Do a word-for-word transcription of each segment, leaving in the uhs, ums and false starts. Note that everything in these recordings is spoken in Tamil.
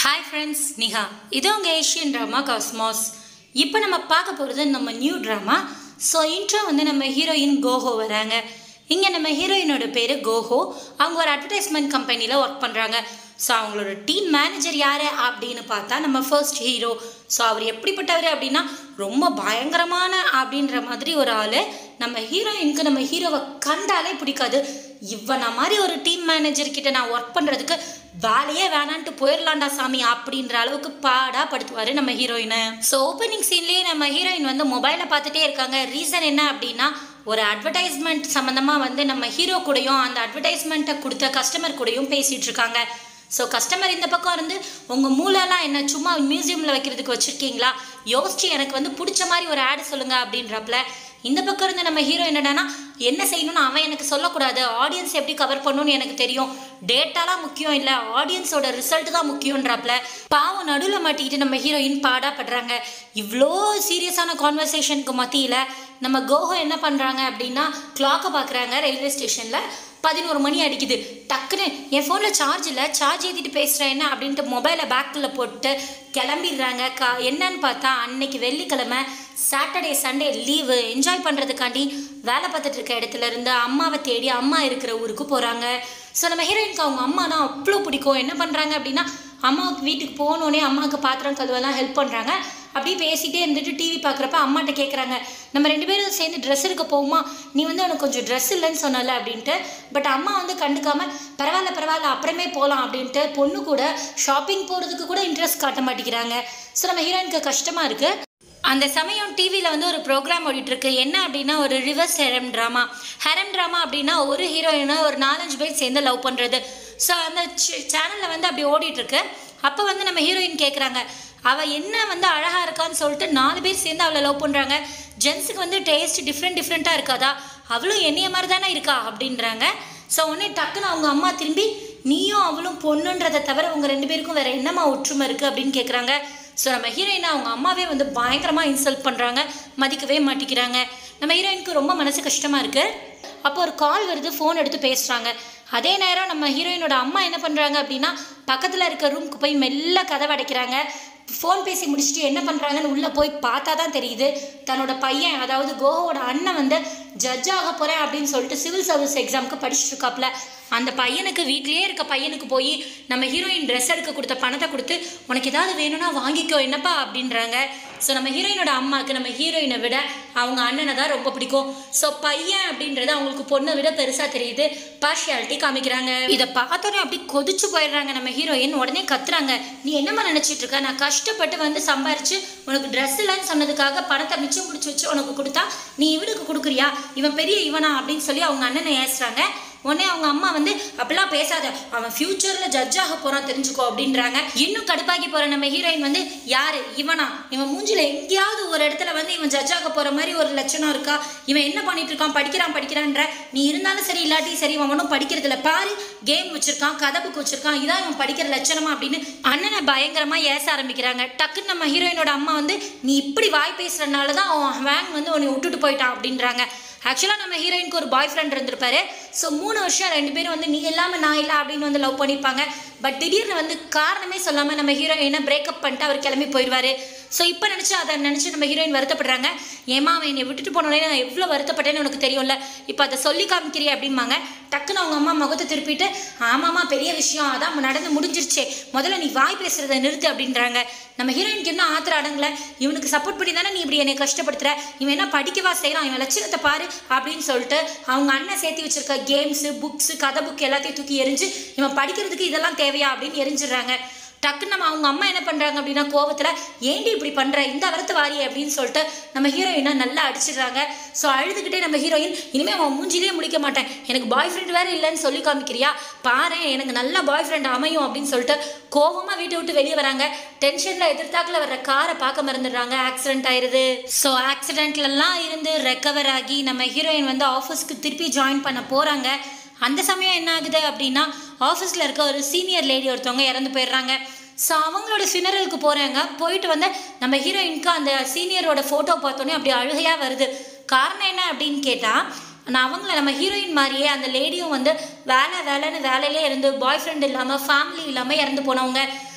Hi friends, Niha. This is Asian drama Cosmos. இப்போ நம்ம பார்க்க போறது நம்ம நியூ drama. So intro வந்து நம்ம ஹீரோயின் கோஹோ வராங்க. இங்க நம்ம ஹீரோயினோட பேரு கோஹோ. அவங்க ஒரு அட்வர்டைஸ்மென்ட் கம்பெனில வர்க் பண்றாங்க. ஸோ அவங்களோட டீம் மேனேஜர் யாரு அப்படின்னு பார்த்தா நம்ம ஃபர்ஸ்ட் ஹீரோ. ஸோ அவர் எப்படிப்பட்டவர் அப்படின்னா ரொம்ப பயங்கரமான அப்படின்ற மாதிரி ஒரு ஆள். நம்ம ஹீரோயினுக்கு நம்ம ஹீரோவை கண்டாலே பிடிக்காது. இவனை மாதிரி ஒரு டீம் மேனேஜர் கிட்ட நான் ஒர்க் பண்ணுறதுக்கு வேலையே வேணான்ட்டு போயிடலாண்டா சாமி அப்படின்ற அளவுக்கு பாடா படுத்துவார் நம்ம ஹீரோயினை. ஸோ ஓப்பனிங் சீன்லேயே நம்ம ஹீரோயின் வந்து மொபைலை பார்த்துட்டே இருக்காங்க. ரீசன் என்ன அப்படின்னா ஒரு அட்வர்டைஸ்மெண்ட் சம்மந்தமாக வந்து நம்ம ஹீரோ கூடயும் அந்த அட்வர்டைஸ்மெண்ட்டை கொடுத்த கஸ்டமர் கூடயும் பேசிகிட்டு இருக்காங்க. ஸோ கஸ்டமர் இந்த பக்கம் இருந்து உங்கள் மூளைலாம் என்ன சும்மா மியூசியமில் வைக்கிறதுக்கு வச்சுருக்கீங்களா, யோசிச்சு எனக்கு வந்து பிடிச்ச மாதிரி ஒரு ஆடு சொல்லுங்கள் அப்படின்றப்பல இந்த பக்கம் இருந்து நம்ம ஹீரோ என்னடானா என்ன செய்யணும்னு அவன் எனக்கு சொல்லக்கூடாது, ஆடியன்ஸ் எப்படி கவர் பண்ணணும்னு எனக்கு தெரியும், டேட்டாலாம் முக்கியம் இல்லை, ஆடியன்ஸோட ரிசல்ட் தான் முக்கியன்றப்பல பாவம் நடுவில் மாட்டிக்கிட்டு நம்ம ஹீரோயின் பாடாப்படுறாங்க. இவ்வளோ சீரியஸான கான்வர்சேஷனுக்கு மத்தியில் நம்ம கோஹோ என்ன பண்ணுறாங்க அப்படின்னா கிளாக்கை பார்க்குறாங்க. ரயில்வே ஸ்டேஷனில் பதினோரு மணி அடிக்குது. டக்குன்னு என் ஃபோனில் சார்ஜ் இல்லை, சார்ஜ் ஏற்றிட்டு பேசுகிறேன் என்ன அப்படின்ட்டு மொபைலை பேக்கில் போட்டு கிளம்பிடுறாங்க. கா என்னன்னு பார்த்தா அன்னைக்கு வெள்ளிக்கிழமை, சாட்டர்டே சண்டே லீவு என்ஜாய் பண்ணுறதுக்காண்டி வேலை பார்த்துட்டு இருக்க இடத்துல இருந்து அம்மாவை தேடி அம்மா இருக்கிற ஊருக்கு போகிறாங்க. ஸோ நம்ம ஹீரோயினுக்கு அவங்க அம்மானா அவ்வளோ பிடிக்கும். என்ன பண்ணுறாங்க அப்படின்னா அம்மாவுக்கு வீட்டுக்கு போனோடனே அம்மாவுக்கு பாத்திரம் கழுவெல்லாம் ஹெல்ப் பண்ணுறாங்க. அப்படியே பேசிகிட்டே இருந்துட்டு டிவி பார்க்குறப்ப அம்மாட்ட கேட்குறாங்க, நம்ம ரெண்டு பேரும் சேர்ந்து ட்ரெஸ் எடுக்க போகுமா, நீ வந்து உனக்கு கொஞ்சம் ட்ரெஸ் இல்லைன்னு சொன்னால அப்படின்ட்டு. பட் அம்மா வந்து கண்டுக்காமல் பரவாயில்ல பரவாயில்ல அப்புறமே போகலாம் அப்படின்ட்டு பொண்ணு கூட ஷாப்பிங் போகிறதுக்கு கூட இன்ட்ரெஸ்ட் காட்ட மாட்டேங்கிறாங்க. ஸோ நம்ம ஹீரோயினுக்கு கஷ்டமாக இருக்குது. அந்த சமயம் டிவியில் வந்து ஒரு ப்ரோக்ராம் ஓடிட்டுருக்கு. என்ன அப்படின்னா ஒரு reverse harem drama. Harem drama அப்படின்னா ஒரு ஹீரோயினை ஒரு நாலஞ்சு பேர் சேர்ந்து லவ் பண்ணுறது. ஸோ அந்த சேனலில் வந்து அப்படி ஓடிட்டுருக்கு. அப்போ வந்து நம்ம ஹீரோயின் கேட்குறாங்க, அவள் என்ன வந்து அழகாக இருக்கான்னு சொல்லிட்டு நாலு பேர் சேர்ந்து அவளை லவ் பண்ணுறாங்க. ஜென்ஸுக்கு வந்து டேஸ்ட் டிஃப்ரெண்ட் டிஃப்ரெண்ட்டாக இருக்காதா, அவளும் என்னைய மாதிரி தானே இருக்கா அப்படின்றாங்க. ஸோ உடனே டக்குன்னு அவங்க அம்மா திரும்பி நீயும் அவளும் பொண்ணுன்றதை தவிர உங்கள் ரெண்டு பேருக்கும் வேறு என்னம்மா ஒற்றுமை இருக்குது அப்படின்னு கேட்குறாங்க. ஸோ நம்ம ஹீரோயினை அவங்க அம்மாவே வந்து பயங்கரமாக இன்சல்ட் பண்ணுறாங்க, மதிக்கவே மாட்டிக்கிறாங்க. நம்ம ஹீரோயினுக்கு ரொம்ப மனசு கஷ்டமாக இருக்குது. அப்போ ஒரு கால் வருது, ஃபோன் எடுத்து பேசுகிறாங்க. அதே நேரம் நம்ம ஹீரோயினோட அம்மா என்ன பண்ணுறாங்க அப்படின்னா பக்கத்தில் இருக்க ரூமுக்கு போய் மெல்ல கதவை அடைக்கிறாங்க. ஃபோன் பேசி முடிச்சுட்டு என்ன பண்ணுறாங்கன்னு உள்ளே போய் பார்த்தா தான் தெரியுது தன்னோட பையன், அதாவது கோஹோட அண்ணன் வந்து ஜட்ஜ் ஆக போகிறேன் அப்படின்னு சொல்லிட்டு சிவில் சர்வீஸ் எக்ஸாமுக்கு படிச்சுட்டு இருக்காப்புல. அந்த பையனுக்கு வீட்லேயே இருக்க பையனுக்கு போய் நம்ம ஹீரோயின் ட்ரெஸ் எடுக்க கொடுத்த பணத்தை கொடுத்து உனக்கு ஏதாவது வேணும்னா வாங்கிக்கோ என்னப்பா அப்படின்றாங்க. ஸோ நம்ம ஹீரோயினோட அம்மாவுக்கு நம்ம ஹீரோயினை விட அவங்க அண்ணனை தான் ரொம்ப பிடிக்கும். ஸோ பையன் அப்படின்றது அவங்களுக்கு பொண்ணை விட பெருசாக தெரியுது, பார்ஷியாலிட்டி காமிக்கிறாங்க. இதை பார்த்தோன்னே அப்படி கொதிச்சு போயிடுறாங்க நம்ம ஹீரோயின். உடனே கத்துறாங்க, நீ என்னம்மா நினச்சிட்டு இருக்க, நான் கஷ்டப்பட்டு வந்து சம்பாரிச்சு உனக்கு ட்ரெஸ் இல்லைன்னு சொன்னதுக்காக பணத்தை மிச்சம் பிடிச்சி வச்சு உனக்கு கொடுத்தா நீ இவனுக்கு கொடுக்குறியா, இவன் பெரிய இவனா அப்படின்னு சொல்லி அவங்க அண்ணனை ஏசுறாங்க. உடனே அவங்க அம்மா வந்து அப்படிலாம் பேசாத, அவன் ஃபியூச்சரில் ஜட்ஜ் ஆக போகிறான் தெரிஞ்சுக்கோ அப்படின்றாங்க. இன்னும் கடுப்பாக்கி போகிற நம்ம ஹீரோயின் வந்து யார் இவனா, இவன் மூஞ்சில் எங்கேயாவது ஒரு இடத்துல வந்து இவன் ஜட்ஜ் ஆக போகிற மாதிரி ஒரு லட்சணம் இருக்கா, இவன் என்ன பண்ணிட்டு இருக்கான், படிக்கிறான் படிக்கிறான்ற, நீ இருந்தாலும் சரி இல்லாட்டி சரி இவன் ஒன்றும் படிக்கிறதில்ல பாரு, கேம் வச்சிருக்கான், கதை புக் வச்சிருக்கான், இதான் இவன் படிக்கிற லட்சணமா அப்படின்னு அண்ணனை பயங்கரமாக ஏச ஆரம்பிக்கிறாங்க. டக்குன்னு நம்ம ஹீரோயினோட அம்மா வந்து நீ இப்படி வாய் பேசுறதுனால தான் அவன் வேங் வந்து உன்னை விட்டுட்டு போயிட்டான் அப்படின்றாங்க. ஆக்சுவலாக நம்ம ஹீரோயினுக்கு ஒரு பாய் ஃப்ரெண்ட் இருந்திருப்பாரு. ஸோ மூணு வருஷம் ரெண்டு பேரும் வந்து நீ இல்லாமல் நான் இல்லை அப்படின்னு வந்து லவ் பண்ணியிருப்பாங்க. பட் திடீர்னு வந்து காரணமே சொல்லாமல் நம்ம ஹீரோயினை பிரேக்கப் பண்ணிட்டு அவர் கிளம்பி போயிடுவார். ஸோ இப்போ நினச்சி அதை நினச்சி நம்ம ஹீரோயின் வருத்தப்படுறாங்க. ஏமா அவன் என்னை விட்டுட்டு போனோடனே நான் எவ்வளோ வருத்தப்பட்டேன்னு உனக்கு தெரியும்ல, இப்போ அதை சொல்லி காமிக்கிறியே அப்படிம்பாங்க. டக்குன்னு அவங்க அம்மா முகத்தை திருப்பிட்டு ஆமாம்மா பெரிய விஷயம் அதான் நடந்து முடிஞ்சிருச்சே, முதல்ல நீ வாய் பேசுகிறத நிறுத்து அப்படின்றாங்க. நம்ம ஹீரோயினுக்கு என்ன ஆத்திர அடங்கல, இவனுக்கு சப்போர்ட் பண்ணி தானே நீ இப்படி என்னை கஷ்டப்படுத்துற, இவன் என்ன படிக்கவா செய்யலாம், இவன் லட்சணத்தை பாரு அப்படின்னு சொல்லிட்டு அவங்க அண்ணன் சேர்த்து வச்சிருக்க கேம்ஸு புக்ஸு கதை புக் எல்லாத்தையும் தூக்கி எரிஞ்சு இவன் படிக்கிறதுக்கு இதெல்லாம் தேவையா அப்படின்னு எரிஞ்சிடுறாங்க. டக்குன்னு நம்ம அவங்க அம்மா என்ன பண்ணுறாங்க அப்படின்னா கோவத்தில் ஏண்டி இப்படி பண்ணுற இந்த வரத்து வாரியே அப்படின்னு சொல்லிட்டு நம்ம ஹீரோயினை நல்லா அடிச்சிடுறாங்க. ஸோ அழுதுகிட்டே நம்ம ஹீரோயின் இனிமேல் அவன் மூஞ்சிலே முடிக்க மாட்டேன், எனக்கு பாய் ஃப்ரெண்ட் வேறு இல்லைன்னு சொல்லி காமிக்கிறியா, பாரு எனக்கு நல்ல பாய் ஃப்ரெண்ட் அமையும் அப்படின்னு சொல்லிட்டு கோவமாக வீட்டை விட்டு வெளியே வராங்க. டென்ஷனில் எதிர்த்தாக்கில் வர்ற காரை பார்க்க மறந்துடுறாங்க, ஆக்சிடென்ட் ஆயிடுது. ஸோ ஆக்சிடென்ட்லலாம் இருந்து ரெக்கவர் ஆகி நம்ம ஹீரோயின் வந்து ஆஃபீஸ்க்கு திருப்பி ஜாயின் பண்ண போகிறாங்க. அந்த சமயம் என்ன ஆகுது அப்படின்னா ஆஃபீஸில் இருக்க ஒரு சீனியர் லேடி ஒருத்தவங்க இறந்து போயிடுறாங்க. ஸோ அவங்களோட ஃபினரலுக்கு போகிறாங்க. போயிட்டு வந்து நம்ம ஹீரோயினுக்கு அந்த சீனியரோட ஃபோட்டோ பார்த்தோன்னே அப்படி அழுகையாக வருது. காரணம் என்ன அப்படின்னு கேட்டால் நான் அவங்கள நம்ம ஹீரோயின் மாதிரியே அந்த லேடியும் வந்து வேலை வேலைன்னு வேலையிலே இருந்து பாய் ஃப்ரெண்ட் இல்லாமல் ஃபேமிலி இல்லாமல் இறந்து போனவங்க.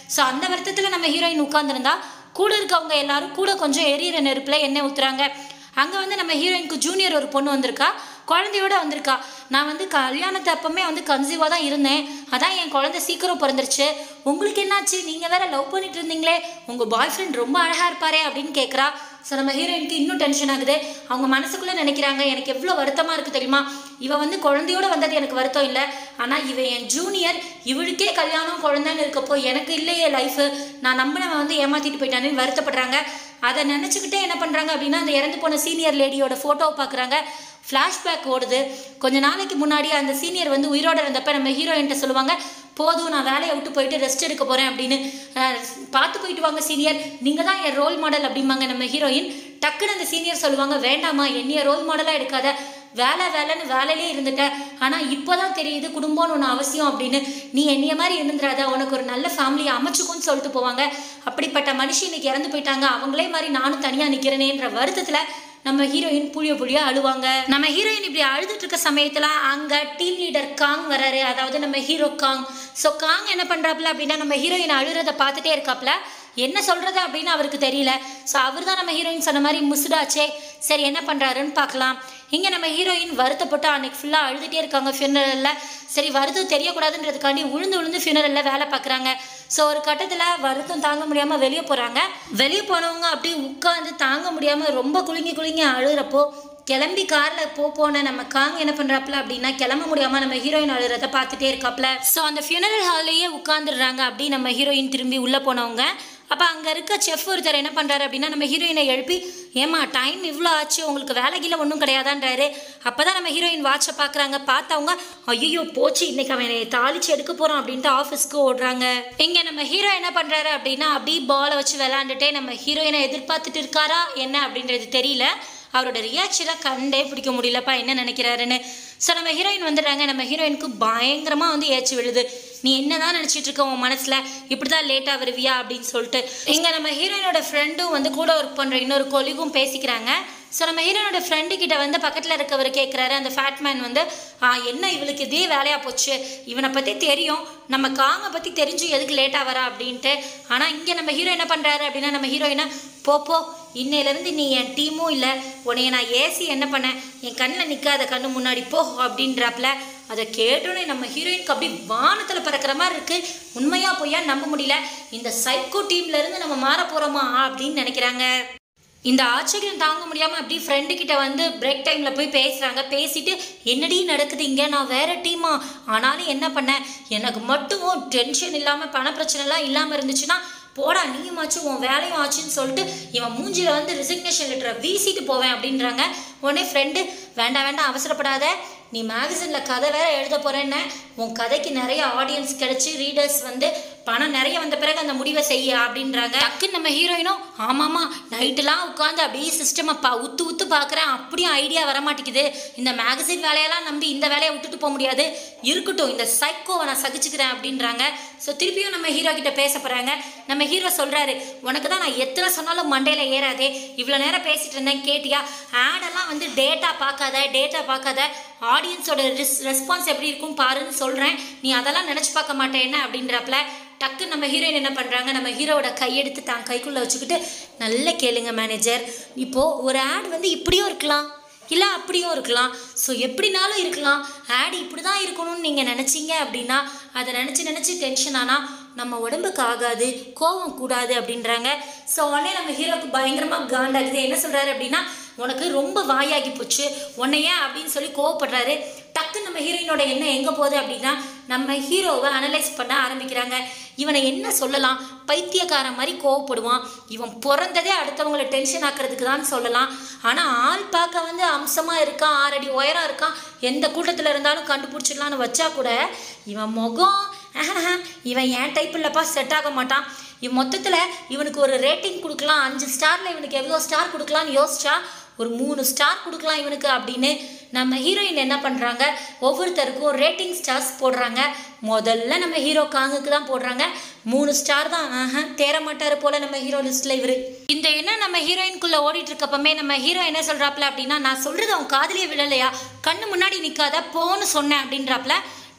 ஸோ அந்த வருத்தத்தில் நம்ம ஹீரோயின் உட்காந்துருந்தா கூட இருக்கவங்க எல்லாரும் கூட கொஞ்சம் எரியிற நெருப்பில் எண்ணெய் ஊற்றுறாங்க. அங்கே வந்து நம்ம ஹீரோயினுக்கு ஜூனியர் ஒரு பொண்ணு வந்திருக்கா, குழந்தையோட வந்திருக்கா. நான் வந்து கல்யாணத்தை அப்பமே வந்து கன்சீவாக தான் இருந்தேன், அதான் என் குழந்தை சீக்கிரம் பிறந்துருச்சு. உங்களுக்கு என்னாச்சு, நீங்கள் வேற லவ் பண்ணிட்டு இருந்தீங்களே, உங்கள் பாய் ஃப்ரெண்ட் ரொம்ப அழகாக இருப்பாரே அப்படின்னு கேட்குறா. ஸோ நம்ம ஹீரோயினுக்கு இன்னும் டென்ஷன் ஆகுது. அவங்க மனசுக்குள்ளே நினைக்கிறாங்க, எனக்கு எவ்வளோ வருத்தமாக இருக்குது தெரியுமா, இவன் வந்து குழந்தையோடு வந்தது எனக்கு வருத்தம் இல்லை, ஆனால் இவன் என் ஜூனியர், இவளுக்கே கல்யாணம் குழந்தைன்னு இருக்கப்போ எனக்கு இல்லையே லைஃபு, நான் நம்பினவன் வந்து ஏமாற்றிட்டு போயிட்டானேன்னு வருத்தப்படுறாங்க. அதை நினச்சிக்கிட்டே என்ன பண்ணுறாங்க அப்படின்னா அந்த இறந்து போன சீனியர் லேடியோட ஃபோட்டோவை பார்க்குறாங்க. ஃப்ளாஷ்பேக் ஓடுது. கொஞ்ச நாளைக்கு முன்னாடி அந்த சீனியர் வந்து உயிரோடு இருந்தப்போ நம்ம ஹீரோயின்ட்ட சொல்லுவாங்க, போதும் நான் வேலையை விட்டு போயிட்டு ரெஸ்ட் எடுக்க போகிறேன் அப்படின்னு. பார்த்து போயிட்டு வாங்க சீனியர், நீங்கள் தான் என் ரோல் மாடல் அப்படிம்பாங்க நம்ம ஹீரோயின். டக்குன்னு அந்த சீனியர் சொல்லுவாங்க, வேண்டாமா என்னைய ரோல் மாடலாக எடுக்காத, வேலை வேலைன்னு வேலையிலே இருந்துட்டேன், ஆனால் இப்போ தான் தெரியுது குடும்பம்னு ஒன்று அவசியம் அப்படின்னு. நீ என்னைய மாதிரி இருந்துடாத, உனக்கு ஒரு நல்ல ஃபேமிலியை அமைச்சுக்கும்னு சொல்லிட்டு போவாங்க. அப்படிப்பட்ட மனுஷன் இன்னைக்கு இறந்து போயிட்டாங்க, அவங்களே மாதிரி நானும் தனியாக நிற்கிறேனேன்ற வருத்தத்தில் நம்ம ஹீரோயின் புளிய புளிய அழுவாங்க. நம்ம ஹீரோயின் இப்படி அழுதுட்டு இருக்க சமயத்தில் அங்கே டீம் லீடர் காங் வராரு, அதாவது நம்ம ஹீரோ காங். ஸோ காங் என்ன பண்ணுறாப்புல அப்படின்னா நம்ம ஹீரோயின் அழுறதை பார்த்துட்டே இருக்காப்புல, என்ன சொல்கிறது அப்படின்னு அவருக்கு தெரியல. ஸோ அவர் தான் நம்ம ஹீரோயின் சொன்ன மாதிரி முசுடாச்சே, சரி என்ன பண்ணுறாருன்னு பார்க்கலாம். இங்கே நம்ம ஹீரோயின் வருத்தப்பட்டு அன்னைக்கு ஃபுல்லாக அழுதுகிட்டே இருக்காங்க ஃபியூனரலில். சரி வருத்தம் தெரியக்கூடாதுன்றதுக்காண்டி உழுந்து உழுந்து ஃபியூனரலில் வேலை பார்க்குறாங்க. ஸோ ஒரு கட்டத்தில் வருத்தம் தாங்க முடியாமல் வெளியே போகிறாங்க. வெளியே போனவங்க அப்படியே உட்காந்து தாங்க முடியாமல் ரொம்ப குலுங்கி குலுங்கி அழுகிறப்போ கிளம்பி காரில் போ போன நம்ம காங் என்ன பண்ணுறாப்புல அப்படின்னா கிளம்ப முடியாமல் நம்ம ஹீரோயின் அழுகிறத பார்த்துட்டே இருக்காப்புல. ஸோ அந்த ஃபியூனரல் ஹால்லையே உட்காந்துடுறாங்க அப்படி நம்ம ஹீரோயின் திரும்பி உள்ளே போனவங்க. அப்போ அங்கே இருக்க செஃப் ஒருத்தர் என்ன பண்ணுறாரு அப்படின்னா நம்ம ஹீரோயினை எழுப்பி, ஏமா டைம் இவ்வளோ ஆச்சு, உங்களுக்கு வேலைகில ஒன்றும் கிடையாதான்றாரு. அப்போ தான் நம்ம ஹீரோயின் வாட்சை பார்க்குறாங்க. பார்த்தவங்க ஐயோ போச்சு, இன்னைக்கு அவனை தாளிச்சு எடுக்க போகிறோம் அப்படின்ட்டு ஆஃபீஸ்க்கு ஓடுறாங்க. இங்கே நம்ம ஹீரோ என்ன பண்ணுறாரு அப்படின்னா அப்படியே பாலை வச்சு விளாண்டுட்டே நம்ம ஹீரோயினை எதிர்பார்த்துட்டு இருக்காரா என்ன அப்படின்றது தெரியல. அவரோட ரியாக்ஷனை கண்டே பிடிக்க முடியலப்பா என்ன நினைக்கிறாருன்னு. ஸோ நம்ம ஹீரோயின் வந்துடுறாங்க. நம்ம ஹீரோயினுக்கு பயங்கரமாக வந்து ஏச்சு விழுது. நீ என்ன தான் நினச்சிட்டு இருக்க உன் மனசில், இப்படி தான் லேட்டாக வருவியா அப்படின்னு சொல்லிட்டு. இங்கே நம்ம ஹீரோயினோட ஃப்ரெண்டும் வந்து கூட ஒர்க் பண்ணுற இன்னொரு கொலிகும் பேசிக்கிறாங்க. ஸோ நம்ம ஹீரோனோட ஃப்ரெண்டு கிட்ட வந்து பக்கத்தில் இருக்கவர் கேட்குறாரு, அந்த ஃபேட்மேன் வந்து என்ன இவளுக்கு இதே வேலையாக போச்சு, இவனை பற்றி தெரியும், நம்ம காங்கை பற்றி தெரிஞ்சு எதுக்கு லேட்டாக வரா அப்படின்ட்டு. ஆனால் இங்கே நம்ம ஹீரோ என்ன பண்ணுறாரு அப்படின்னா நம்ம ஹீரோயினை போப்போ, இன்னையிலேருந்து நீ என் டீமும் இல்லை, உன்னைய நான் ஏசி என்ன பண்ணேன், என் கண்ணில் நிற்காத கண்ணு முன்னாடி போ அப்படின்றாப்புல. அதை கேட்டோன்னே நம்ம ஹீரோயினுக்கு அப்படி வானத்தில் பறக்கிற மாதிரி இருக்குது. உண்மையாக பொய்யா நம்ப முடியல, இந்த சைக்கோ டீம்லேருந்து நம்ம மாற போகிறோமா அப்படின்னு நினைக்கிறாங்க. இந்த ஆச்சரியம் தாங்க முடியாமல் அப்படி ஃப்ரெண்டு கிட்ட வந்து பிரேக் டைமில் போய் பேசுகிறாங்க. பேசிட்டு என்னடி நடக்குது இங்கே, நான் வேறு டீமா, ஆனாலும் என்ன பண்ணேன், எனக்கு மட்டும் டென்ஷன் இல்லாமல் பண பிரச்சனைலாம் இல்லாமல் இருந்துச்சுன்னா போடா நீயுமாச்சும் உன் வேலையும் ஆச்சுன்னு சொல்லிட்டு இவன் மூஞ்சியில் வந்து ரிசிக்னேஷன் லெட்டரை வீசிட்டு போவேன் அப்படின்றாங்க. உடனே ஃப்ரெண்டு வேண்டாம் வேண்டாம் அவசரப்படாத, நீ மேகசினில் கதை வேற எழுத போகிறேன்னு, உன் கதைக்கு நிறைய ஆடியன்ஸ் கிடச்சி ரீடர்ஸ் வந்து பணம் நிறைய வந்த பிறகு அந்த முடிவை செய்ய அப்படின்றாங்க. டக்குன்னு நம்ம ஹீரோயினும் ஆமாம்மா நைட்டெலாம் உட்காந்து அப்படியே சிஸ்டமை பா உத்து உத்து பார்க்குறேன், அப்படியும் ஐடியா வரமாட்டேங்குது, இந்த மேகசின் வேலையெல்லாம் நம்பி இந்த வேலையை விட்டுட்டு போக முடியாது, இருக்கட்டும் இந்த சைக்கோவை நான் சகிச்சுக்கிறேன் அப்படின்றாங்க. ஸோ திருப்பியும் நம்ம ஹீரோ கிட்ட பேச போகிறாங்க. நம்ம ஹீரோ சொல்கிறாரு, உனக்கு தான் நான் எத்தனை சொன்னாலும் மண்டையில் ஏறாதே, இவ்வளோ நேரம் பேசிகிட்டு இருந்தேன் கேட்டியா, ஆடெல்லாம் வந்து டேட்டா பார்க்காத டேட்டா பார்க்காத ஆடியன்ஸோட ரெஸ் ரெஸ்பான்ஸ் எப்படி இருக்கும் பாருன்னு சொல்கிறேன், நீ அதெல்லாம் நினச்சி பார்க்க மாட்டேன் அப்படின்றப்பல டக்கு நம்ம ஹீரோயின் என்ன பண்ணுறாங்க, நம்ம ஹீரோவோட கையெடுத்து தான் கைக்குள்ளே வச்சுக்கிட்டு நல்லா கேளுங்க மேனேஜர், இப்போது ஒரு ஆட் வந்து இப்படியும் இருக்கலாம் இல்லை அப்படியும் இருக்கலாம், ஸோ எப்படினாலும் இருக்கலாம், ஆட் இப்படி தான் இருக்கணும்னு நீங்கள் நினச்சிங்க அப்படின்னா அதை நினச்சி நினச்சி டென்ஷன் ஆனால் நம்ம உடம்புக்கு ஆகாது, கோவம் கூடாது அப்படின்றாங்க. ஸோ உடனே நம்ம ஹீரோக்கு பயங்கரமாக காண்டாகுது. என்ன சொல்கிறாரு அப்படின்னா உனக்கு ரொம்ப வாயாகி போச்சு உன்னைய அப்படின்னு சொல்லி கோவப்படுறாரு. டக்கு நம்ம ஹீரோயினோட எண்ணம் எங்கே போகுது அப்படின்னா நம்ம ஹீரோவை அனலைஸ் பண்ண ஆரம்பிக்கிறாங்க. இவனை என்ன சொல்லலாம், பைத்தியக்காரன் மாதிரி கோவப்படுவான், இவன் பிறந்ததே அடுத்தவங்களை டென்ஷன் ஆக்கிறதுக்கு தான் சொல்லலாம், ஆனால் ஆள் பார்க்க வந்து அம்சமாக இருக்கான், ஆறடி உயரம் இருக்கான், எந்த கூட்டத்தில் இருந்தாலும் கண்டுபிடிச்சிடலான்னு வச்சா கூட இவன் முகம் இவன் ஏன் டைப் இல்லைப்பா, செட் ஆக மாட்டான், இவன் மொத்தத்தில் இவனுக்கு ஒரு ரேட்டிங் கொடுக்கலாம், அஞ்சு ஸ்டாரில் இவனுக்கு எவ்வளோ ஸ்டார் கொடுக்கலான்னு யோசிச்சா ஒரு மூணு ஸ்டார் கொடுக்கலாம் இவனுக்கு அப்படின்னு நம்ம ஹீரோயின் என்ன பண்ணுறாங்க, ஒவ்வொருத்தருக்கும் ரேட்டிங் ஸ்டார்ஸ் போடுறாங்க. முதல்ல நம்ம ஹீரோ காங்குக்கு தான் போடுறாங்க, மூணு ஸ்டார் தான், ஆஹா தேர மாட்டார் போல் நம்ம ஹீரோ லிஸ்ட்டில் இவர். இந்த என்ன நம்ம ஹீரோயின்குள்ளே ஓடிட்டு இருக்கப்பமே நம்ம ஹீரோ என்ன சொல்கிறாப்புல அப்படின்னா நான் சொல்கிறது அவன் காதலியை விடலையா, கண்ணு முன்னாடி நிற்காத போன்னு சொன்னேன் அப்படின்றாப்புல.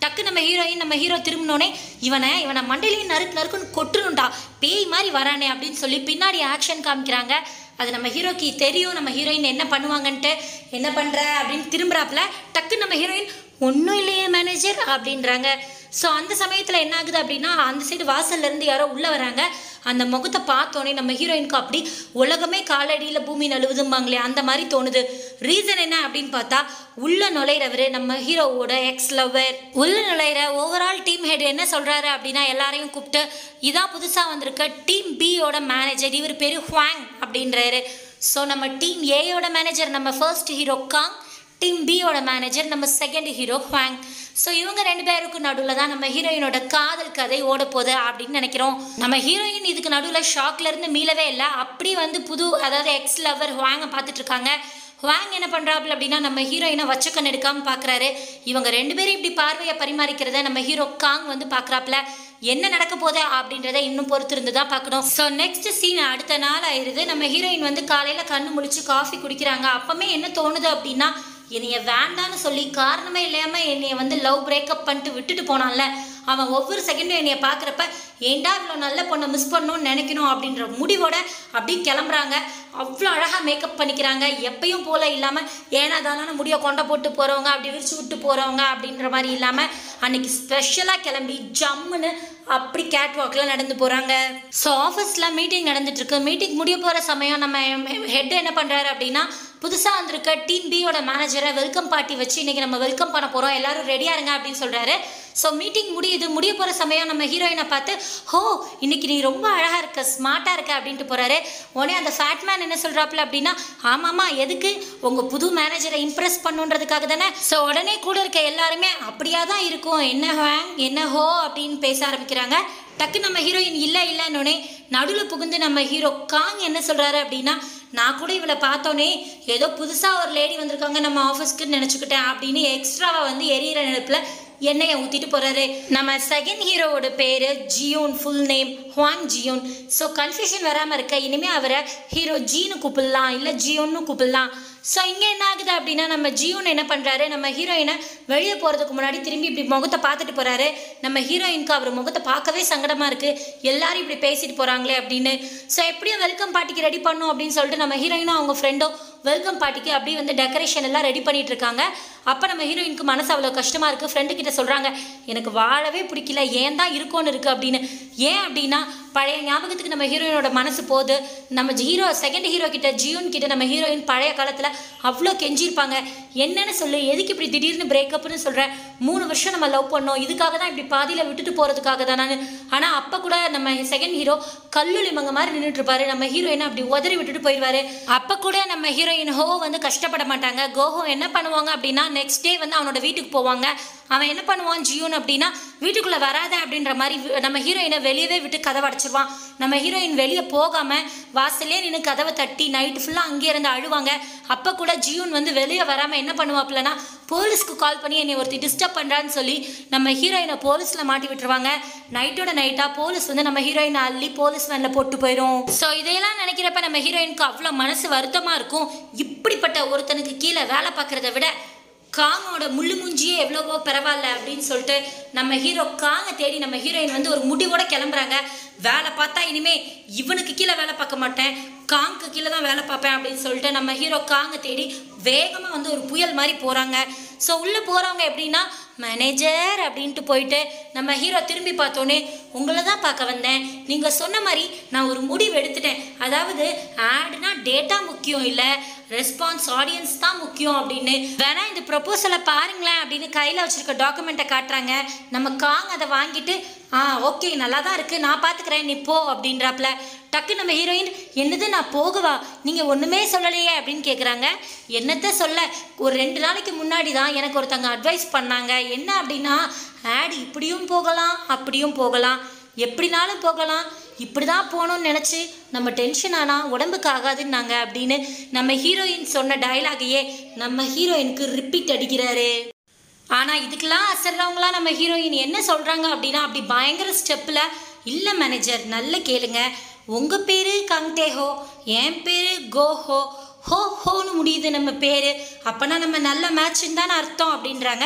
டக்கு நம்ம ஹீரோயின் நம்ம ஹீரோ திரும்பினோடனே இவனை இவனை மண்டையிலையும் நறுக்கு நறுக்குன்னு கொட்டுணுண்டா, பேய் மாதிரி வரானே அப்படின்னு சொல்லி பின்னாடி ஆக்ஷன் காமிக்கிறாங்க. அது நம்ம ஹீரோக்கு தெரியும் நம்ம ஹீரோயின் என்ன பண்ணுவாங்கன்ட்டு. என்ன பண்ணுற அப்படின்னு திரும்புறாப்புல டக்கு நம்ம ஹீரோயின் ஒன்றும் இல்லையே மேனேஜர் அப்படின்றாங்க. ஸோ அந்த சமயத்தில் என்ன ஆகுது அப்படின்னா அந்த சைடு வாசல்லேருந்து யாரோ உள்ளே வராங்க. அந்த முகத்தை பார்த்தோன்னே நம்ம ஹீரோயினுக்கு அப்படி உலகமே காலடியில் பூமி நழுவுதும்பாங்களே அந்த மாதிரி தோணுது. ரீசன் என்ன அப்படின்னு பார்த்தா உள்ள நுழையிறவர் நம்ம ஹீரோவோட எக்ஸ் லவ்வர். உள்ள நுழையிற ஓவரால் டீம் ஹெட் என்ன சொல்கிறாரு அப்படின்னா எல்லாரையும் கூப்பிட்டு இதான் புதுசாக வந்திருக்க டீம் பியோட மேனேஜர், இவர் பேர் ஹுவாங் அப்படின்றாரு. ஸோ நம்ம டீம் ஏயோட மேனேஜர் நம்ம ஃபர்ஸ்ட் ஹீரோ காங், டீம் பியோட மேனேஜர் நம்ம செகண்ட் ஹீரோ ஹுவாங். ஸோ இவங்க ரெண்டு பேருக்கும் நடுவில் தான் நம்ம ஹீரோயினோட காதல் கதை ஓட போகுது அப்படின்னு நினைக்கிறோம். நம்ம ஹீரோயின் இதுக்கு நடுவில் ஷாக்லேருந்து மீளவே இல்லை. அப்படி வந்து புது அதாவது எக்ஸ் லவர் ஹுவாங்கை பார்த்துட்டு இருக்காங்க. ஹுவாங் என்ன பண்ணுறாப்புல அப்படின்னா நம்ம ஹீரோயினை வச்சக்கண் எடுக்காமல் பார்க்குறாரு. இவங்க ரெண்டு பேரும் இப்படி பார்வையை பரிமாறிக்கிறத நம்ம ஹீரோ காங் வந்து பார்க்குறாப்புல. என்ன நடக்க போகுது அப்படின்றத இன்னும் பொறுத்து இருந்து தான் பார்க்கணும். ஸோ நெக்ஸ்ட் சீன் அடுத்த நாள் ஆயிடுது. நம்ம ஹீரோயின் வந்து காலையில் கண்ணு முழிச்சு காஃபி குடிக்கிறாங்க. அப்போமே என்ன தோணுது அப்படின்னா என்னைய வேண்டான்னு சொல்லி காரணமே இல்லாமல் என்னைய வந்து லவ் பிரேக்கப் பண்ணிட்டு விட்டுட்டு போனான்ல அவன் ஒவ்வொரு செகண்டும் என்னைய பார்க்குறப்ப ஏண்டா இவ்வளோ நல்ல பொண்ணை மிஸ் பண்ணணும்னு நினைக்கணும் அப்படின்ற முடிவோட அப்படி கிளம்புறாங்க. அவ்வளோ அழகாக மேக்கப் பண்ணிக்கிறாங்க. எப்பயும் போல் இல்லாமல் ஏன்னா தானே முடியை கொண்டை போட்டு போகிறவங்க அப்படி விரிச்சு விட்டு போகிறவங்க அப்படின்ற மாதிரி இல்லாமல் அன்னைக்கு ஸ்பெஷலாக கிளம்பி ஜம்முன்னு அப்படி கேட் வாக்கில் நடந்து போகிறாங்க. ஸோ ஆஃபீஸில் மீட்டிங் நடந்துட்டுருக்கு. மீட்டிங் முடிய போகிற சமயம் நம்ம ஹெட் என்ன பண்ணுறாரு அப்படின்னா புதுசாக வந்திருக்க டீம் பியோட மேனேஜரை வெல்கம் பார்ட்டி வச்சு இன்றைக்கி நம்ம வெல்கம் பண்ண போகிறோம், எல்லோரும் ரெடியாக இருங்க அப்படின்னு சொல்கிறாரு. ஸோ மீட்டிங் முடியுது. முடிய போகிற சமயம் நம்ம ஹீரோயினை பார்த்து ஹோ இன்னைக்கு நீ ரொம்ப அழகாக இருக்க, ஸ்மார்ட்டாக இருக்க அப்படின்ட்டு போகிறாரு. உடனே அந்த ஃபேட் மேன் என்ன சொல்கிறாப்புல அப்படின்னா ஆமாம்மா எதுக்கு உங்கள் புது மேனேஜரை இம்ப்ரெஸ் பண்ணுன்றதுக்காக தானே. ஸோ உடனே கூட இருக்க எல்லாருமே அப்படியா தான் இருக்கும், என்ன ஹேங் என்ன ஹோ அப்படின்னு பேச ஆரம்பிக்கிறாங்க. டக்கு நம்ம ஹீரோயின் இல்லை இல்லைன்னொடனே நடுவில் புகுந்து நம்ம ஹீரோ காங் என்ன சொல்கிறாரு அப்படின்னா நான் கூட இவளை பார்த்தோன்னே ஏதோ புதுசாக ஒரு லேடி வந்திருக்காங்க நம்ம ஆஃபீஸ்க்குன்னு நினச்சிக்கிட்டேன் அப்படின்னு எக்ஸ்ட்ராவாக வந்து எரியிற நினைப்பில் எண்ணெயை ஊற்றிட்டு போகிறாரு. நம்ம செகண்ட் ஹீரோவோட பேர் Jeon, full name Hwang Jeon. So confusion வராமல் இருக்க இனிமேல் அவரை ஹீரோ ஜீனு கூப்பிடலாம் இல்லை ஜியோன்னு கூப்பிடலாம். ஸோ இங்கே என்ன ஆகுது அப்படின்னா நம்ம ஜியோன் என்ன பண்ணுறாரு நம்ம ஹீரோயினை வெளியே போகிறதுக்கு முன்னாடி திரும்பி இப்படி முகத்தை பார்த்துட்டு போகிறாரு. நம்ம ஹீரோயினுக்கு அவர் முகத்தை பார்க்கவே சங்கடமாக இருக்குது, எல்லாரும் இப்படி பேசிட்டு போகிறாங்களே அப்படின்னு. ஸோ எப்படியும் வெல்கம் பார்ட்டிக்கு ரெடி பண்ணும் அப்படின்னு சொல்லிட்டு நம்ம ஹீரோயினும் அவங்க ஃப்ரெண்டும் வெல்கம் பார்ட்டிக்கு அப்படியே வந்து டெக்கரேஷன் எல்லாம் ரெடி பண்ணிட்டு இருக்காங்க. அப்போ நம்ம ஹீரோயினுக்கு மனசு அவ்வளோ கஷ்டமாக இருக்குது. ஃப்ரெண்டு கிட்ட சொல்கிறாங்க எனக்கு வாழவே பிடிக்கல, ஏன் தான் இருக்கோன்னு இருக்குது அப்படின்னு. ஏன் அப்படின்னா பழைய ஞாபகத்துக்கு நம்ம ஹீரோயினோட மனசு போகுது. நம்ம ஹீரோ செகண்ட் ஹீரோ கிட்ட ஜியோன் கிட்ட நம்ம ஹீரோயின் பழைய காலத்தில் அவ்வளோ கெஞ்சிருப்பாங்க. என்னன்னு சொல்லு எதுக்கு இப்படி திடீர்னு பிரேக்கப்னு சொல்கிறேன், மூணு வருஷம் நம்ம லவ் பண்ணோம், இதுக்காக தான் இப்படி பாதியில் விட்டுட்டு போகிறதுக்காக தான் நான். ஆனால் அப்போ கூட நம்ம செகண்ட் ஹீரோ கல்லுளி மங்க மாதிரி நின்றுட்டு இருப்பாரு. நம்ம ஹீரோயினை அப்படி உதறி விட்டுட்டு போயிடுவாரு. அப்போ கூட நம்ம ஹீரோயின் ஹோ வந்து கஷ்டப்பட மாட்டாங்க. கோஹோ என்ன பண்ணுவாங்க அப்படின்னா நெக்ஸ்ட் டே வந்து அவனோட வீட்டுக்கு போவாங்க. அவன் என்ன பண்ணுவான் ஜியோன் அப்படின்னா வீட்டுக்குள்ளே வராத அப்படின்ற மாதிரி நம்ம ஹீரோயினை வெளியவே விட்டு கதவை அடைச்சிருவான். நம்ம ஹீரோயின் வெளியே போகாமல் வாசல்லே நின்று கதவை தட்டி நைட்டு ஃபுல்லாக அங்கேயே இருந்து அழுவாங்க. அப்போ கூட ஜியோன் வந்து வெளியே வராமல் என்ன பண்ணுவாப்புலன்னா போலீஸ்க்கு கால் பண்ணி என்னை ஒருத்தி டிஸ்டர்ப் பண்ணுறான்னு சொல்லி நம்ம ஹீரோயினை போலீஸில் மாட்டி விட்டுருவாங்க. நைட்டோட நைட்டாக போலீஸ் வந்து நம்ம ஹீரோயினை அள்ளி போலீஸ் வேனில் போட்டு போயிடும். ஸோ இதையெல்லாம் நினைக்கிறப்ப நம்ம ஹீரோயினுக்கு அவ்வளோ மனசு வருத்தமாக இருக்கும். இப்படிப்பட்ட ஒருத்தனுக்கு கீழே வேலை பார்க்குறத விட காங்கோட முள்ளு மூஞ்சியே எவ்வளவோ பரவாயில்ல அப்படின்னு சொல்லிட்டு நம்ம ஹீரோ காங்கை தேடி நம்ம ஹீரோயின் வந்து ஒரு முடிவோட கிளம்புறாங்க. வேலை பார்த்தா இனிமே இவனுக்கு கீழே வேலை பார்க்க மாட்டேன், காங்க்கு கீழே தான் வேலை பார்ப்பேன் அப்படின்னு சொல்லிட்டு நம்ம ஹீரோ காங்கை தேடி வேகமாக வந்து ஒரு புயல் மாதிரி போகிறாங்க. ஸோ உள்ளே போகிறவங்க எப்படின்னா மேனேஜர் அப்படின்ட்டு போயிட்டு நம்ம ஹீரோ திரும்பி பார்த்தோன்னே உங்களை தான் பார்க்க வந்தேன், நீங்கள் சொன்ன மாதிரி நான் ஒரு முடிவு எடுத்துட்டேன், அதாவது ஆடுனா டேட்டா முக்கியம் இல்லை ரெஸ்பான்ஸ் ஆடியன்ஸ் தான் முக்கியம் அப்படின்னு. வேணா இந்த ப்ரொபோசலை பாருங்களேன் அப்படின்னு கையில் வச்சுருக்க டாக்குமெண்ட்டை காட்டுறாங்க. நம்ம காங் அதை வாங்கிட்டு ஆ ஓகே நல்லா தான் இருக்குது நான் பார்த்துக்கிறேன் நீ போ அப்படின்றாப்புல. டக்கு நம்ம ஹீரோயின் என்னது நான் போகவா, நீங்கள் ஒன்றுமே சொல்லலையே அப்படின்னு கேட்குறாங்க. என்னத்தை சொல்ல, ஒரு ரெண்டு நாளைக்கு முன்னாடி தான் எனக்கு ஒருத்தங்க அட்வைஸ் பண்ணாங்க. என்ன அப்படின்னா ஆட் இப்படியும் போகலாம் அப்படியும் போகலாம், எப்படினாலும் போகலாம், இப்படி தான் போகணும்னு நினச்சி நம்ம டென்ஷன் ஆனால் உடம்புக்கு ஆகாதுன்னாங்க அப்படின்னு நம்ம ஹீரோயின் சொன்ன டைலாகையே நம்ம ஹீரோயினுக்கு ரிப்பீட் அடிக்கிறாரு. ஆனால் இதுக்கெல்லாம் அசர்றவங்களாம் நம்ம ஹீரோயின் என்ன சொல்கிறாங்க அப்படின்னா அப்படி பயங்கர ஸ்டெப்பில் இல்லை மேனேஜர் நல்ல கேளுங்க, உங்கள் பேர் கங்டேஹோ, என் பேர் கோஹோ, ஹோ ஹோன்னு முடியுது நம்ம பேர், அப்போனா நம்ம நல்ல மேட்சுன்னு தானே அர்த்தம் அப்படின்றாங்க.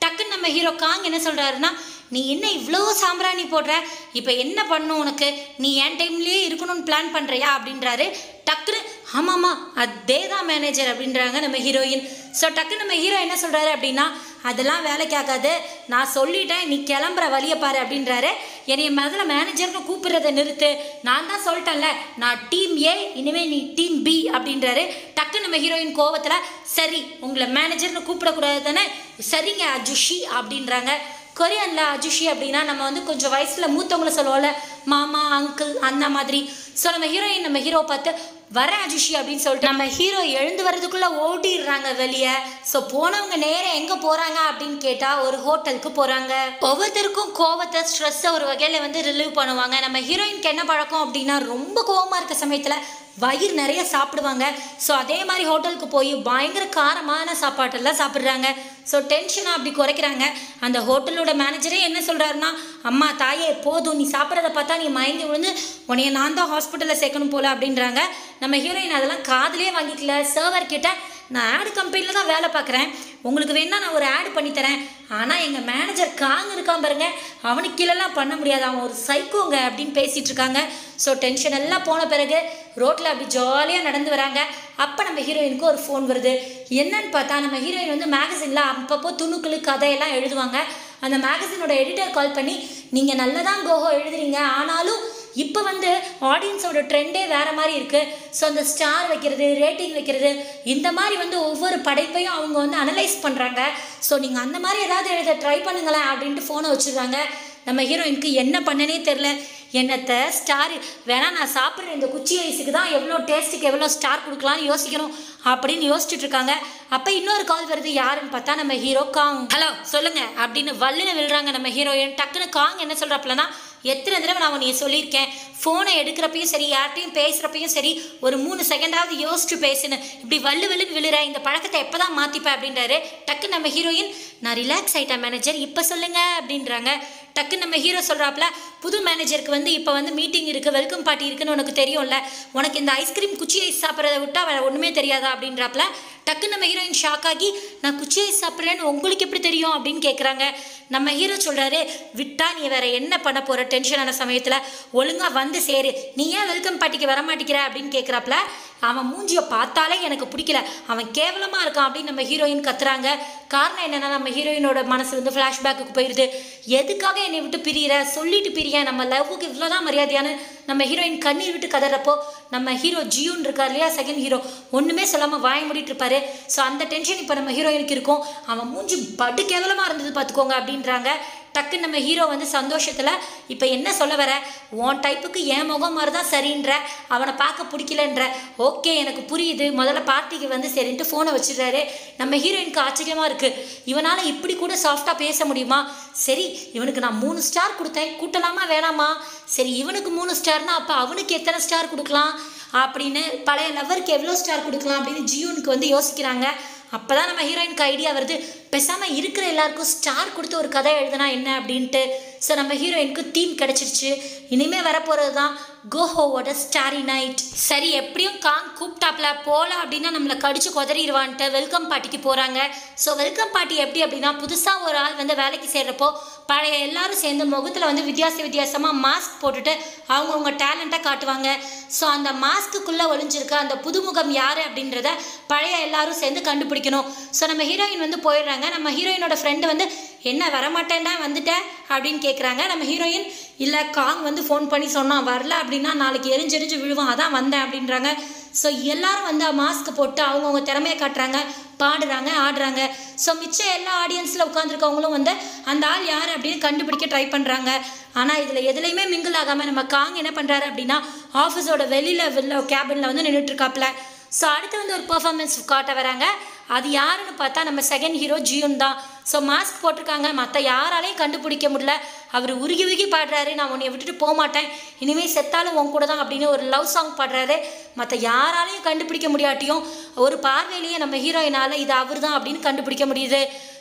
டக்குன்னு நம்ம ஹீரோ காங் என்ன சொல்கிறாருன்னா, நீ என்ன இவ்வளோ சாம்பிராணி போடுற, இப்போ என்ன பண்ணும் உனக்கு, நீ என் டைம்லேயே இருக்கணும்னு பிளான் பண்ணுறியா அப்படின்றாரு. டக்குன்னு ஆமாம்மா அதே தான் மேனேஜர் அப்படின்றாங்க நம்ம ஹீரோயின். ஸோ டக்குன்னு நம்ம ஹீரோ என்ன சொல்கிறாரு அப்படின்னா, அதெல்லாம் வேலைக்கு ஆகாது, நான் சொல்லிட்டேன், நீ கிளம்புற வழியை பாரு அப்படின்றாரு. என்னைய முதல்ல மேனேஜர்னு கூப்பிடுறதை நிறுத்து, நான் தான் சொல்லிட்டேன்ல நான் டீம் ஏ, இனிமேல் நீ டீம் பி அப்படின்றாரு. டக்குன்னு நம்ம ஹீரோயின் கோவத்தில், சரி உங்களை மேனேஜர்னு கூப்பிடக்கூடாது தானே, சரிங்க அஜுஷி அப்படின்றாங்க. கொரியனில் அஜுஷி அப்படின்னா நம்ம வந்து கொஞ்சம் வயசில் மூத்தவங்கள சொல்லுவோம்ல, மாமா அங்கிள் அந்த மாதிரி. ஸோ நம்ம ஹீரோயின் நம்ம ஹீரோவை பார்த்து வரேன் அஜுஷி அப்படின்னு சொல்லிட்டு நம்ம ஹீரோ எழுந்து வர்றதுக்குள்ளே ஓடிடுறாங்க வெளியே. ஸோ போனவங்க நேரம் எங்கே போகிறாங்க அப்படின்னு கேட்டால் ஒரு ஹோட்டலுக்கு போகிறாங்க. ஒவ்வொருத்தருக்கும் கோவத்தை ஸ்ட்ரெஸ்ஸை ஒரு வகையில் வந்து ரிலீவ் பண்ணுவாங்க. நம்ம ஹீரோயினுக்கு என்ன பழக்கம் அப்படின்னா, ரொம்ப கோவமாக இருக்க சமயத்தில் வயிறு நிறைய சாப்பிடுவாங்க. ஸோ அதே மாதிரி ஹோட்டலுக்கு போய் பயங்கர காரமான சாப்பாட்டெல்லாம் சாப்பிட்றாங்க. ஸோ டென்ஷனாக அப்படி குறைக்கிறாங்க. அந்த ஹோட்டலோட மேனேஜரே என்ன சொல்கிறாருன்னா, அம்மா தாயே போதும், நீ சாப்பிட்றத பார்த்தா நீ மயங்கி விழுந்து உன்னைய நான் தான் ஹாஸ்பிட்டலில் சேர்க்கணும் போல அப்படின்றாங்க. நம்ம ஹீரோயின் அதெல்லாம் காதிலே வாங்கிக்கல. சர்வர் கிட்ட, நான் ஆடு கம்பெனியில் தான் வேலை பார்க்குறேன், உங்களுக்கு வேணா நான் ஒரு ஆடு பண்ணித்தரேன், ஆனால் எங்கள் மேனேஜர் காங்க இருக்கான் பாருங்க, அவனுக்கு கீழெல்லாம் பண்ண முடியாது, அவன் ஒரு சைக்கோங்க அப்படின்னு பேசிகிட்டு இருக்காங்க. ஸோ டென்ஷன் எல்லாம் போன பிறகு ரோட்டில் அப்படி ஜாலியாக நடந்து வராங்க. அப்போ நம்ம ஹீரோயினுக்கு ஒரு ஃபோன் வருது. என்னன்னு பார்த்தா நம்ம ஹீரோயின் வந்து மேகசினில் அப்பப்போ துணுக்கள் கதையெல்லாம் எழுதுவாங்க. அந்த மேகசினோட எடிட்டர் கால் பண்ணி, நீங்கள் நல்லதான் கோஹோ எழுதுறீங்க, ஆனாலும் இப்போ வந்து ஆடியன்ஸோட ட்ரெண்டே வேறு மாதிரி இருக்குது. ஸோ அந்த ஸ்டார் வைக்கிறது, ரேட்டிங் வைக்கிறது, இந்த மாதிரி வந்து ஒவ்வொரு படைப்பையும் அவங்க வந்து அனலைஸ் பண்ணுறாங்க. ஸோ நீங்கள் அந்த மாதிரி ஏதாவது எழுத ட்ரை பண்ணுங்களேன் அப்படின்ட்டு ஃபோனை வச்சுருக்காங்க. நம்ம ஹீரோயினுக்கு என்ன பண்ணனே தெரில. என்னத்தை ஸ்டார் வேணா, நான் சாப்பிட்ற இந்த குச்சி ஐஸுக்கு தான் எவ்வளோ டேஸ்ட்டுக்கு எவ்வளோ ஸ்டார் கொடுக்கலான்னு யோசிக்கணும் அப்படின்னு யோசிச்சுட்டு இருக்காங்க. அப்போ இன்னொரு கால் வருது. யாருன்னு பார்த்தா நம்ம ஹீரோ காங். ஹலோ சொல்லுங்க அப்படின்னு வல்லுன்னு விழுறாங்க நம்ம ஹீரோயின். டக்குன்னு காங் என்ன சொல்கிறாப்புலன்னா, எத்தனை தடவை நான் நீ சொல்லியிருக்கேன், ஃபோனை எடுக்கிறப்பையும் சரி யார்ட்டையும் பேசுகிறப்பையும் சரி ஒரு மூணு செகண்டாவது யோசிச்சு பேசுன்னு, இப்படி வல்லு வல்லுன்னு விழுற, இந்த பழக்கத்தை எப்போ தான் மாற்றிப்பேன் அப்படின்றாரு. டக்கு நம்ம ஹீரோயின், நான் ரிலாக்ஸ் ஆகிட்டேன் மேனேஜர், இப்போ சொல்லுங்க அப்படின்றாங்க. டக்கு நம்ம ஹீரோ சொல்கிறாப்புல, புது மேனேஜருக்கு வந்து இப்போ வந்து மீட்டிங் இருக்குது, வெல்கம் பார்ட்டி இருக்குன்னு உனக்கு தெரியும்ல, உனக்கு இந்த ஐஸ்கிரீம் குச்சி ஐஸ் சாப்பிட்றத விட்டால் வேறு ஒன்றுமே தெரியாதா அப்படின்றாப்புல. டக்கு நம்ம ஹீரோயின் ஷாக் ஆகி, நான் குச்சி ஐஸ் சாப்பிட்றேன்னு உங்களுக்கு எப்படி தெரியும் அப்படின்னு கேட்குறாங்க. நம்ம ஹீரோ சொல்கிறாரு, விட்டா நீ வேற என்ன பண்ண போகிற, டென்ஷனான சமயத்தில் ஒழுங்காக வந்து சேரு, நீ ஏன் வெல்கம் பார்ட்டிக்கு வர மாட்டேங்கிற அப்படின்னு கேட்குறாப்புல. அவன் மூஞ்சியை பார்த்தாலே எனக்கு பிடிக்கல, அவன் கேவலமாக இருக்கான் அப்படின்னு நம்ம ஹீரோயின் கத்துறாங்க. காரணம் என்னென்னா, நம்ம ஹீரோயினோட மனசு வந்து ஃப்ளாஷ்பேக்கு போயிடுது. எதுக்காக என்னை விட்டு பிரியிற, சொல்லிட்டு பிரிய, நம்ம லவ்வுக்கு இவ்வளோதான் மரியாதையானு நம்ம ஹீரோயின் கண்ணீர் விட்டு கதறப்போ நம்ம ஹீரோ ஜியூன் இருக்கார் இல்லையா, செகண்ட் ஹீரோ, ஒன்றுமே சொல்லாமல் வாய மூடிட்டு இருப்பாரு. ஸோ அந்த டென்ஷன் இப்போ நம்ம ஹீரோயினுக்கு இருக்கும். அவன் மூஞ்சி படு கேவலமாக இருந்தது பார்த்துக்கோங்க அப்படின்றாங்க. டக்குன்னு நம்ம ஹீரோ வந்து சந்தோஷத்தில், இப்போ என்ன சொல்ல வர, உன் டைப்புக்கு என் முகம் மாதிரி தான் சரின்ற, அவனை பார்க்க பிடிக்கலன்ற, ஓகே எனக்கு புரியுது, முதல்ல பார்ட்டிக்கு வந்து சரின்ட்டு ஃபோனை வச்சிடுறாரு. நம்ம ஹீரோயினுக்கு ஆச்சரியமாக இருக்குது, இவனால் இப்படி கூட சாஃப்டாக பேச முடியுமா, சரி இவனுக்கு நான் மூணு ஸ்டார் கொடுத்தேன், கூட்டலாமா வேணாமா, சரி இவனுக்கு மூணு ஸ்டார்னா அப்போ அவனுக்கு எத்தனை ஸ்டார் கொடுக்கலாம் அப்படின்னு, பழைய லவருக்கு எவ்வளோ ஸ்டார் கொடுக்கலாம் அப்படின்னு ஜியூனுக்கு வந்து யோசிக்கிறாங்க. அப்போ தான் நம்ம ஹீரோயினுக்கு ஐடியா வருது, பேசாமல் இருக்கிற எல்லாருக்கும் ஸ்டார் கொடுத்து ஒரு கதை எழுதுனா என்ன அப்படின்ட்டு. ஸோ நம்ம ஹீரோயினுக்கு தீம் கிடச்சிருச்சு. இனிமேல் வரப்போகிறது தான் கோஹோவோட ஸ்டாரி நைட். சரி எப்படியும் காங் கூப்பிட்டாப்ல போகலாம் அப்படின்னா நம்மளை கடிச்சு கொதறிடுவான்ட்டு வெல்கம் பார்ட்டிக்கு போகிறாங்க. ஸோ வெல்கம் பார்ட்டி எப்படி அப்படின்னா, புதுசாக ஒரு ஆள் வந்து வேலைக்கு சேர்றப்போ பழைய எல்லாரும் சேர்ந்து முகத்தில் வந்து வித்தியாச வித்தியாசமாக மாஸ்க் போட்டுட்டு அவங்கவுங்க டேலண்ட்டை காட்டுவாங்க. ஸோ அந்த மாஸ்க்குள்ளே ஒளிஞ்சிருக்க அந்த புதுமுகம் யார் அப்படின்றத பழைய எல்லாரும் சேர்ந்து கண்டுபிடிக்கணும். ஸோ நம்ம ஹீரோயின் வந்து போயிடுறாங்க. நம்ம ஹீரோயினோட ஃப்ரெண்டு வந்து, என்ன வரமாட்டேன்டா வந்துட்டேன் அப்படின்னு கேட்குறாங்க. நம்ம ஹீரோயின், இல்லை காங் வந்து ஃபோன் பண்ணி சொன்னான், வரல அப்படின்னா நாளைக்கு எரிஞ்செரிஞ்சு விழுவான், அதான் வந்தேன் அப்படின்றாங்க. ஸோ எல்லாரும் வந்து மாஸ்க் போட்டு அவங்கவுங்க திறமையை காட்டுறாங்க, பாடுறாங்க, ஆடுறாங்க. ஸோ மிச்சம் எல்லா ஆடியன்ஸில் உட்காந்துருக்கவங்களும் வந்து அந்த ஆள் யார் அப்படின்னு கண்டுபிடிக்க ட்ரை பண்ணுறாங்க. ஆனால் இதில் எதுலேயுமே மிங்கிள் ஆகாமல் நம்ம காங் என்ன பண்ணுறாரு அப்படின்னா, ஆஃபீஸோட வெளியில் வெளில கேபினில் வந்து நின்றுட்டுருக்காப்புல. ஸோ அடுத்து வந்து ஒரு பர்ஃபார்மன்ஸ் காட்ட வராங்க. அது யாருன்னு பார்த்தா நம்ம செகண்ட் ஹீரோ ஜியூன் தான். ஸோ மாஸ்க் போட்டிருக்காங்க, மற்ற யாராலையும் கண்டுபிடிக்க முடியல. அவர் உருகி உருகி பாடுறாரு, நான் உன்னை விட்டுட்டு போக மாட்டேன், இனிமேல் செத்தாலும் உன் கூட தான் அப்படின்னு ஒரு லவ் சாங் பாடுறாரு. மற்ற யாராலையும் கண்டுபிடிக்க முடியாட்டியும் ஒரு பார்வையிலேயே நம்ம ஹீரோயினால் இது அவர் தான் அப்படின்னு கண்டுபிடிக்க முடியுது.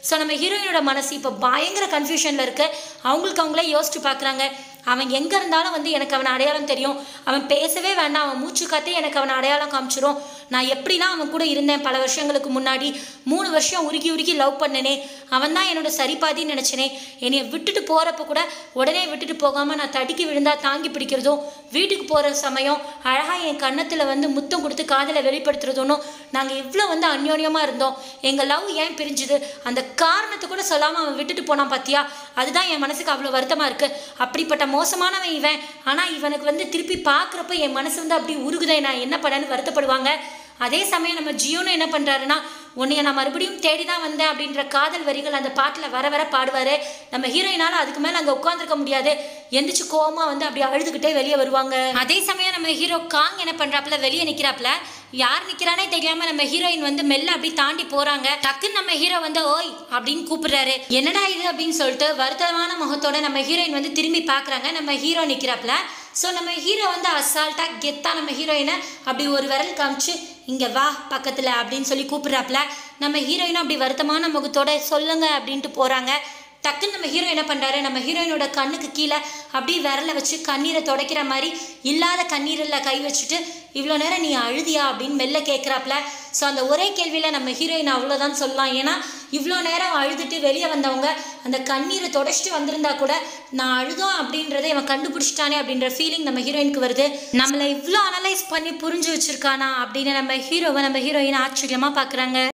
ஸோ நம்ம ஹீரோயினோட மனசு இப்போ பயங்கர கன்ஃபியூஷனில் இருக்கு. அவங்களுக்கு அவங்களே யோசிச்சு பார்க்குறாங்க. அவன் எங்கே இருந்தாலும் வந்து எனக்கு அவனை அடையாளம் தெரியும். அவன் பேசவே வேண்டாம், அவன் மூச்சு காத்தே எனக்கு அவனை அடையாளம் காமிச்சிரும். நான் எப்படிலாம் அவன் கூட இருந்தேன் பல வருஷங்களுக்கு முன்னாடி, மூணு வருஷம் உருகி உருகி லவ் பண்ணனே, அவன் தான் என்னோட சரிபாதின்னு நினச்சினே. என்னைய விட்டுட்டு போகிறப்ப கூட உடனே விட்டுட்டு போகாமல் நான் தடுக்கி விழுந்தா தாங்கி பிடிக்கிறதும், வீட்டுக்கு போகிற சமயம் அழகாக என் கன்னத்தில் வந்து முத்தம் கொடுத்து காதலை வெளிப்படுத்துறதும், நாங்கள் இவ்வளோ வந்து அந்யோன்யமாக இருந்தோம். எங்கள் லவ் ஏன் பிரிஞ்சுது அந்த காரணத்தை கூட சொல்லாமல் அவன் விட்டுட்டு போனான் பார்த்தியா, அதுதான் என் மனசுக்கு அவ்வளோ வருத்தமாக இருக்குது. அப்படிப்பட்ட மோசமானவன் இவன், ஆனால் இவனுக்கு வந்து திருப்பி பார்க்குறப்ப என் மனசு வந்து அப்படி உருகுதை, நான் என்ன பண்ணேன்னு வருத்தப்படுவாங்க. அதே சமயம் நம்ம ஜியோன்னு என்ன பண்ணுறாருன்னா, உன்னைய நான் மறுபடியும் தேடி தான் வந்தேன் அப்படின்ற காதல் வரிகள் அந்த பாட்டில் வர வர பாடுவார். நம்ம ஹீரோயினால் அதுக்கு மேலே அங்கே உட்காந்துருக்க முடியாது, எந்திரிச்சு கோவமாக வந்து அப்படி அழுதுகிட்டே வெளியே வருவாங்க. அதே சமயம் நம்ம ஹீரோ காங் என்ன பண்ணுறாப்புல, வெளியே நிற்கிறாப்புல. யார் நிற்கிறானே தெரியாமல் நம்ம ஹீரோயின் வந்து மெல்ல அப்படி தாண்டி போகிறாங்க. டக்குன்னு நம்ம ஹீரோ வந்து ஓய் அப்படின்னு கூப்பிடுறாரு. என்னடா இது அப்படின்னு சொல்லிட்டு வருத்தமான முகத்தோட நம்ம ஹீரோயின் வந்து திரும்பி பார்க்குறாங்க. நம்ம ஹீரோ நிற்கிறாப்புல. ஸோ நம்ம ஹீரோ வந்து அசால்ட்டாக கெத்தாக நம்ம ஹீரோயினை அப்படி ஒரு விரல் காமிச்சு இங்கே வா பக்கத்தில் அப்படின்னு சொல்லி கூப்பிட்றாப்புல. நம்ம ஹீரோயினும் அப்படி வருத்தமான முகத்தோட சொல்லுங்க அப்படின்ட்டு போகிறாங்க. டக்குன்னு நம்ம ஹீரோ என்ன பண்ணுறாரு, நம்ம ஹீரோயினோட கண்ணுக்கு கீழே அப்படியே விரலை வச்சு கண்ணீரை துடைக்கிற மாதிரி இல்லாத கண்ணீரில் கை வச்சுட்டு இவ்வளோ நேரம் நீ அழுதியா அப்படின்னு மெல்ல கேட்குறாப்புல. ஸோ அந்த ஒரே கேள்வியில் நம்ம ஹீரோயின் அவ்வளோதான் சொல்லலாம். ஏன்னா இவ்வளோ நேரம் அழுதுட்டு வெளியே வந்தவங்க அந்த கண்ணீரை தொடச்சிட்டு வந்திருந்தா கூட நான் அழுதோம் அப்படின்றத இவன் கண்டுபிடிச்சிட்டானே அப்படின்ற ஃபீலிங் நம்ம ஹீரோயினுக்கு வருது. நம்மளை இவ்வளோ அனலைஸ் பண்ணி புரிஞ்சு வச்சுருக்கானா அப்படின்னு நம்ம ஹீரோவை நம்ம ஹீரோயின் ஆச்சரியமாக பார்க்குறாங்க.